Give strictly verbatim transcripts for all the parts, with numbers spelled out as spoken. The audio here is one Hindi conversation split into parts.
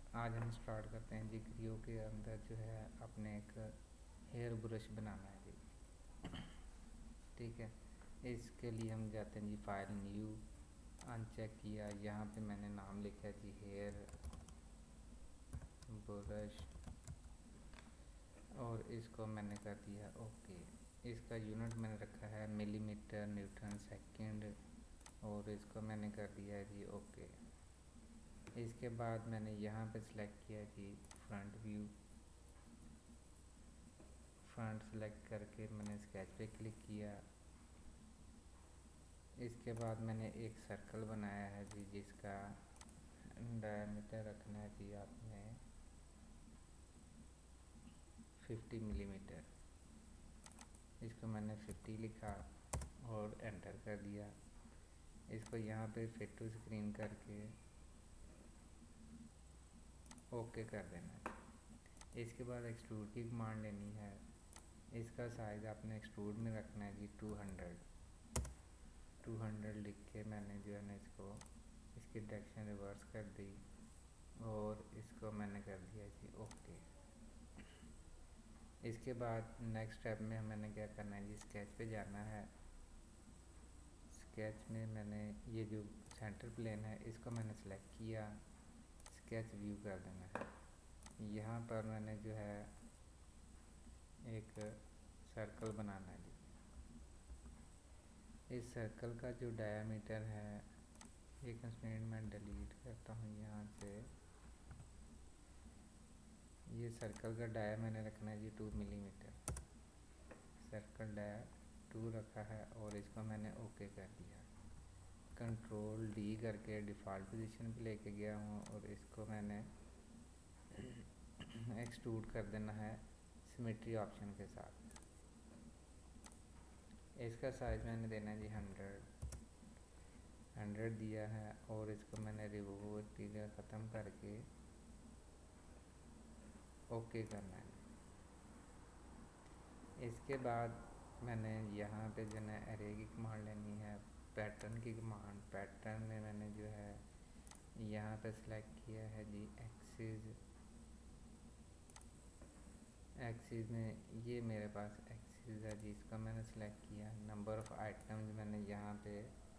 आज हम स्टार्ट करते हैं जी। क्रियो के अंदर जो है अपने एक हेयर ब्रश बनाना है जी। ठीक है, इसके लिए हम जाते हैं जी फाइल न्यू, अनचेक किया, यहाँ पे मैंने नाम लिखा है जी हेयर ब्रश और इसको मैंने कर दिया ओके। इसका यूनिट मैंने रखा है मिलीमीटर न्यूटन सेकंड और इसको मैंने कर दिया है जी ओके। इसके बाद मैंने यहाँ पे सिलेक्ट किया जी फ्रंट व्यू, फ्रंट सेलेक्ट करके मैंने स्केच पे क्लिक किया। इसके बाद मैंने एक सर्कल बनाया है जी जिसका डायमीटर रखना है जी आपने फिफ्टी मिलीमीटर। इसको मैंने फिफ्टी लिखा और एंटर कर दिया। इसको यहाँ पे फिट टू स्क्रीन करके ओके कर देना है। इसके बाद एक्सट्रूड की कमांड लेनी है। इसका साइज़ आपने एक्सट्रूड में रखना है जी टू हंड्रेड। टू हंड्रेड लिख के मैंने जो है ना इसको इसकी डायरेक्शन रिवर्स कर दी और इसको मैंने कर दिया जी ओके। इसके बाद नेक्स्ट स्टेप में मैंने क्या करना है जी स्केच पे जाना है। स्केच में मैंने ये जो सेंटर प्लेन है इसको मैंने सेलेक्ट किया, स्केच व्यू कर देना है। यहाँ पर मैंने जो है एक सर्कल बनाना है जी। इस सर्कल का जो डायामीटर है एक मिनट मैं डिलीट करता हूँ यहाँ से। ये सर्कल का डाया मैंने रखना है जी two millimetre. Circle dia two रखा है और इसको मैंने ओके कर दिया। कंट्रोल डी करके डिफ़ॉल्ट पोजीशन पे लेके गया हूँ और इसको मैंने एक्सट्रूड कर देना है सिमेट्री ऑप्शन के साथ। इसका साइज़ मैंने देना है जी हंड्रेड हंड्रेड दिया है और इसको मैंने रिमूव पीरियड ख़त्म करके ओके करना है। इसके बाद मैंने यहाँ पे जो है एरे की कमांड लेनी है, पैटर्न की कमांड। पैटर्न में मैंने जो है यहाँ पे सिलेक्ट किया है जी एक्सिस। एक्सिस में ये मेरे पास एक्सिस है जी, इसका मैंने सिलेक्ट किया। नंबर ऑफ़ आइटम्स मैंने यहाँ पे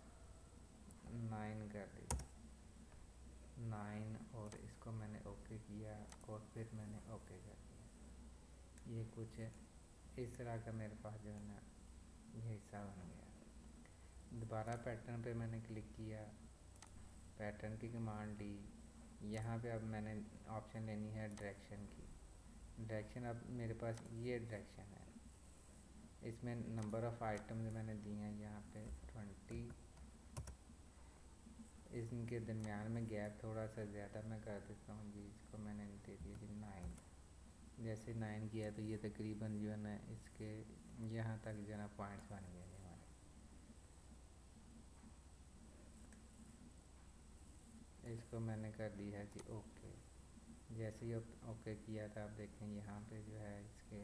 नाइन कर दिया, नाइन और इसको मैंने ओके किया और फिर मैंने ओके कर दिया। ये कुछ इस तरह का मेरे पास जो है ना ये हिस्सा बन गया। दोबारा पैटर्न पे मैंने क्लिक किया, पैटर्न की कमांड ली। यहाँ पे अब मैंने ऑप्शन लेनी है डायरेक्शन की। डायरेक्शन अब मेरे पास ये डायरेक्शन है। इसमें नंबर ऑफ़ आइटम्स मैंने दिए हैं यहाँ पे ट्वेंटी। इनके दरमियान में गैप थोड़ा सा ज़्यादा मैं कर देता हूँ जी। इसको मैंने दे दिया जी नाइन। जैसे नाइन किया तो ये तकरीबन जो है ना इसके यहाँ तक जो है ना पॉइंट्स बन गए हमारे। इसको मैंने कर दिया है जी ओके। जैसे ही ओके किया था आप देखें यहाँ पे जो है इसके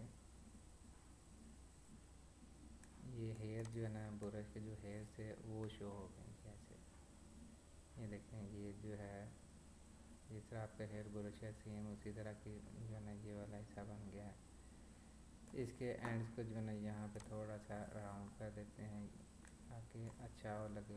ये हेयर जो है ना ब्रश के जो हेयर से वो शो हो गए जैसे ये देखें। ये जो है जिस तरह आपका हेयर ब्रश है सेम उसी तरह की जो है ना ये वाला हिस्सा बन गया है। इसके एंड्स को जो है ना यहाँ पे थोड़ा सा राउंड कर देते हैं ताकि अच्छा हो लगे।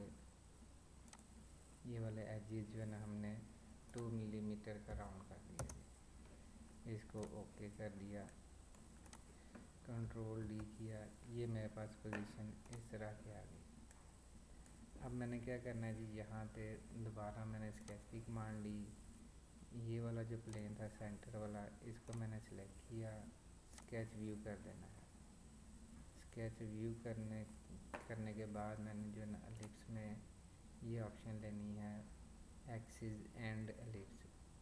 ये वाले एजेस जो है ना हमने टू मिलीमीटर का राउंड कर दिया। इसको ओके कर दिया, कंट्रोल डी किया। ये मेरे पास पोजीशन इस तरह की आ गई। अब मैंने क्या करना है जी यहाँ पे दोबारा मैंने स्केच की कमांड ली। ये वाला जो प्लेन था सेंटर वाला इसको मैंने सेलेक्ट किया, स्केच व्यू कर देना है। स्केच व्यू करने करने के बाद मैंने जो है ना एलिप्स में ये ऑप्शन लेनी है एक्सिस एंड एलिप्स।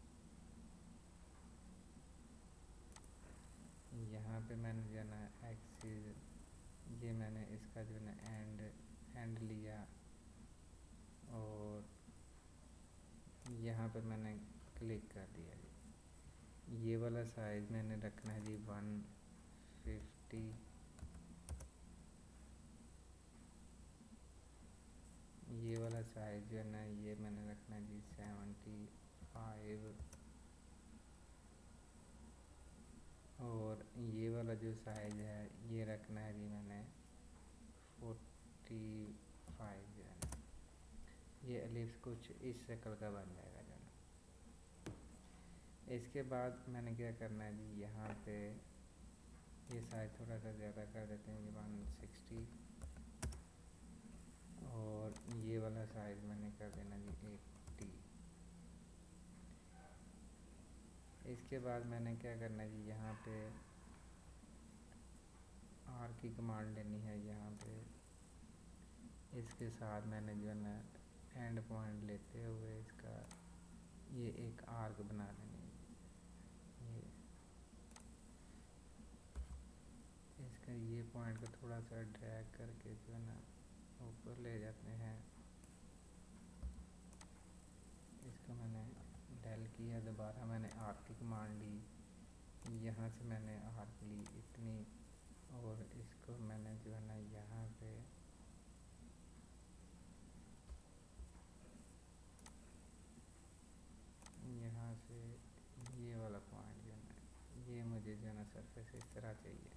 यहाँ पे मैंने जो है ना एक्सिस ये मैंने इसका जो है ना एंड एंड लिया और यहाँ पे मैंने क्लिक कर दिया जी। ये वाला साइज़ मैंने रखना है जी वन फिफ्टी। ये वाला साइज़ जो है ना ये मैंने रखना है जी सेवेंटी फाइव। और ये वाला जो साइज है ये रखना है जी मैंने फोर्टी फाइव जो है ना, ये एलिप्स कुछ इस शक्ल का बन जाएगा जो है। इसके बाद मैंने क्या करना है जी, यहाँ पे ये साइज थोड़ा सा ज़्यादा कर देते हैं जी वन सिक्सटी, और ये वाला साइज मैंने कर देना जी एट्टी। इसके बाद मैंने क्या करना है जी, यहाँ पे आर की कमांड लेनी है। यहाँ पे इसके साथ मैंने जो है ना एंड पॉइंट लेते हुए इसका ये एक आर्क बना लेंगे। ये इसका ये पॉइंट को थोड़ा सा ड्रैग करके जो है ना ऊपर ले जाते हैं। इसको मैंने डेल किया, दोबारा मैंने आर्क की कमांड ली, यहाँ से मैंने आर्क ली इतनी, और इसको मैंने जो है ना यहाँ पे यहाँ से ये वाला पॉइंट जो है ना, ये मुझे जो है ना सरफेस इस तरह चाहिए।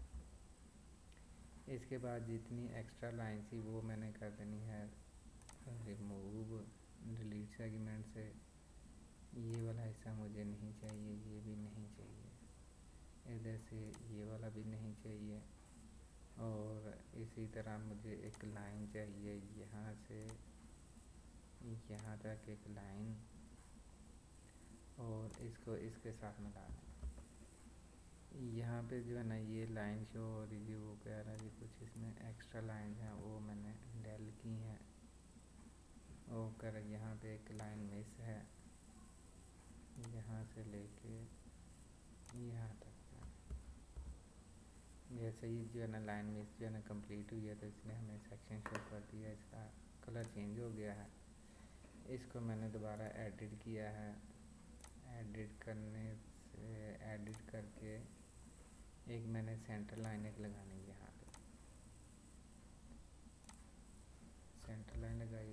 इसके बाद जितनी एक्स्ट्रा लाइन थी वो मैंने कर देनी है रिमूव, डिलीट सेगमेंट से। ये वाला हिस्सा मुझे नहीं चाहिए, ये भी नहीं चाहिए, इधर से ये वाला भी नहीं चाहिए, और इसी तरह मुझे एक लाइन चाहिए यहाँ से यहाँ तक एक लाइन, और इसको इसके साथ मिला दें। यहाँ पे जो है ना ये लाइन शो हो रही थी, वो कह रहा है कि कुछ इसमें एक्स्ट्रा लाइन हैं, वो मैंने डेल की हैं। वो कर यहाँ पे एक लाइन मिस है, यहाँ से लेके यहाँ तक। जैसे ही जो है ना लाइन मिस जो है ना कंप्लीट हुई है, तो इसने हमें सेक्शन शो कर दिया, इसका कलर चेंज हो गया है। इसको मैंने दोबारा एडिट किया है, एडिट करने से एडिट करके एक मैंने सेंटर लाइन एक लगानी है। यहाँ पे सेंटर लाइन लगाई,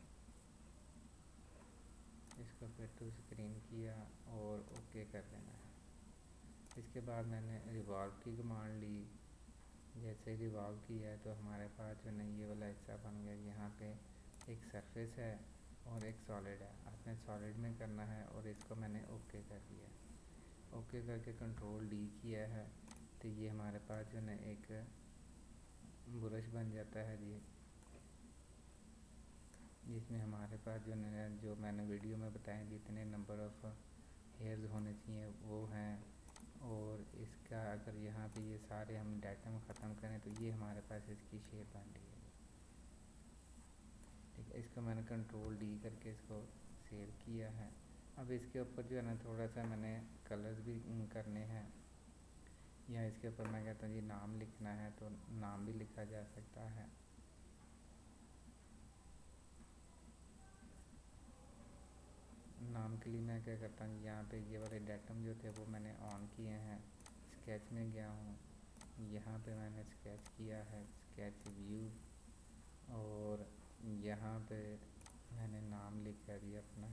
इसको फिर टू स्क्रीन किया और ओके कर देना है। इसके बाद मैंने रिवॉल्व की कमांड ली, जैसे रिवॉल्व किया है तो हमारे पास जो है ये वाला हिस्सा बन गया। यहाँ पे एक सरफेस है और एक सॉलिड है, आपने सॉलिड में करना है, और इसको मैंने ओके कर दिया। ओके करके कंट्रोल डी किया है, तो ये हमारे पास जो है एक ब्रश बन जाता है जी, जिसमें हमारे पास जो है जो मैंने वीडियो में बताया जितने नंबर ऑफ़ हेयर्स होने चाहिए वो हैं। और इसका अगर यहाँ पे ये सारे हम डाटा में ख़त्म करें तो ये हमारे पास इसकी शेप बन रही है। ठीक है, इसको मैंने कंट्रोल डी करके इसको सेव किया है। अब इसके ऊपर जो है ना थोड़ा सा मैंने कलर्स भी करने हैं, या इसके ऊपर मैं कहता हूँ जी नाम लिखना है तो नाम भी लिखा जा सकता है। नाम के लिए मैं क्या करता हूँ, यहाँ पे ये वाले डेटम जो थे वो मैंने ऑन किए हैं। स्केच में गया हूँ, यहाँ पे मैंने स्केच किया है, स्केच व्यू, और यहाँ पे मैंने नाम लिखा दिया अपना।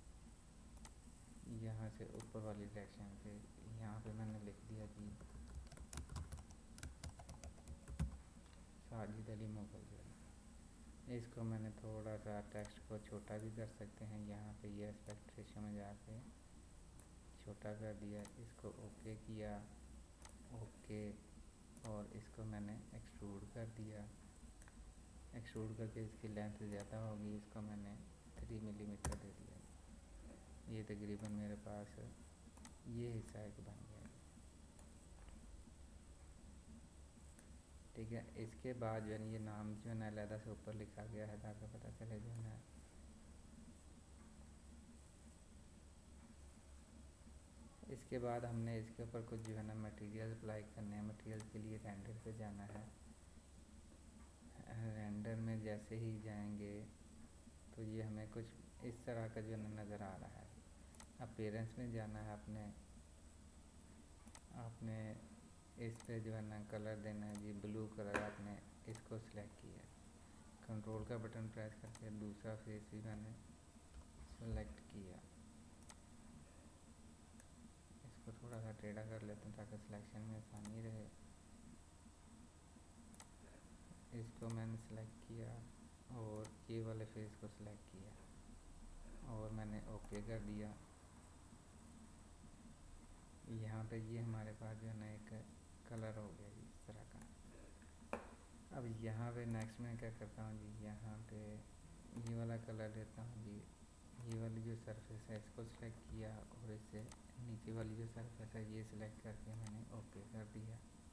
यहाँ से ऊपर वाली डायरेक्शन पे यहाँ पे मैंने लिख दिया जी साजिद अली मुगल जो है। इसको मैंने थोड़ा सा टेक्स्ट को छोटा भी कर सकते हैं, यहाँ पे ये एस्पेक्ट रेशियो में जाके छोटा कर दिया। इसको ओके किया, ओके, और इसको मैंने एक्सट्रूड कर दिया। एक्सट्रूड करके इसकी लेंथ ज़्यादा होगी, इसको मैंने थ्री मिलीमीटर दे दिया। ये तकरीबन मेरे पास ये हिस्सा एक बन गया। ठीक है, इसके बाद जो है ये नाम जो है ना अलहदा से ऊपर लिखा गया है ताकि पता चले जो है। इसके बाद हमने इसके ऊपर कुछ जो है ना मटेरियल अप्लाई करने हैं। मटेरियल के लिए रेंडर पे जाना है। रेंडर में जैसे ही जाएंगे तो ये हमें कुछ इस तरह का जो है ना नज़र आ रहा है। अपीयरेंस में जाना है, आपने आपने इस पे जो है ना कलर देना है जी ब्लू कलर। आपने इसको सिलेक्ट किया, कंट्रोल का बटन प्रेस करके दूसरा फेस भी मैंने सेलेक्ट किया। इसको थोड़ा सा टेढ़ा कर लेते हैं ताकि सिलेक्शन में आसानी रहे। इसको मैंने सेलेक्ट किया और ये वाले फेस को सिलेक्ट किया और मैंने ओके कर दिया। यहाँ पे ये हमारे पास जो है ना एक कलर हो गया जी इस तरह का। अब यहाँ पे नेक्स्ट मैं क्या करता हूँ जी, यहाँ पे ये वाला कलर लेता हूँ जी। ये वाली जो सरफेस है इसको सिलेक्ट किया और इससे नीचे वाली जो सरफेस है ये सिलेक्ट करके मैंने ओके कर दिया।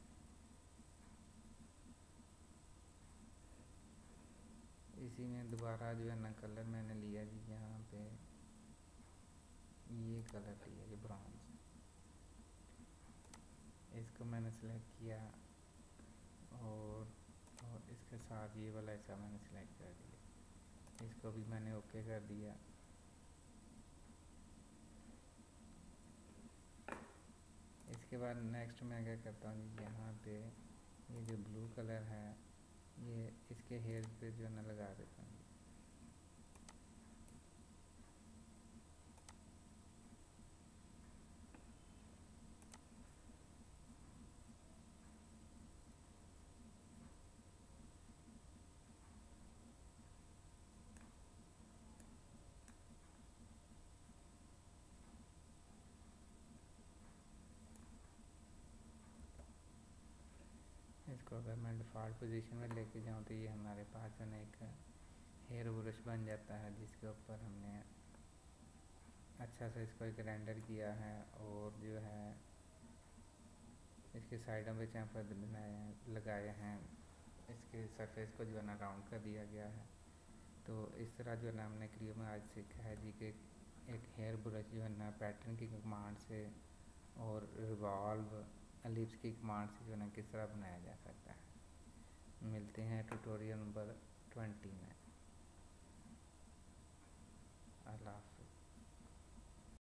इसी में दोबारा जो है ना कलर मैंने लिया जी, यहाँ पे ये कलर लिया जी ब्राउन। इसको मैंने सेलेक्ट किया और और इसके साथ ये वाला ऐसा मैंने सेलेक्ट कर दिया। इसको भी मैंने ओके कर दिया। इसके बाद नेक्स्ट मैं क्या करता हूँ, यहाँ पे ये जो ब्लू कलर है ये इसके हेयर पे जो है ना लगा देता हूँ। इसको अगर मैं डिफ़ॉल्ट पोजीशन में लेके जाऊँ तो ये हमारे पास जो है एक हेयर ब्रश बन जाता है, जिसके ऊपर हमने अच्छा से इसको एक रेंडर किया है और जो है इसके साइडों पे चैम्फर बनाए हैं लगाए हैं। इसके सरफेस को जो है ना राउंड कर दिया गया है। तो इस तरह जो है ना हमने क्रियो में आज सीखा है जी कि एक हेयर ब्रश जो है ना पैटर्न की कमांड से और रिवॉल्व एलिप्स की कमांड से जो है ना किस तरह बनाया जा सकता है। मिलते हैं ट्यूटोरियल नंबर ट्वेंटी में।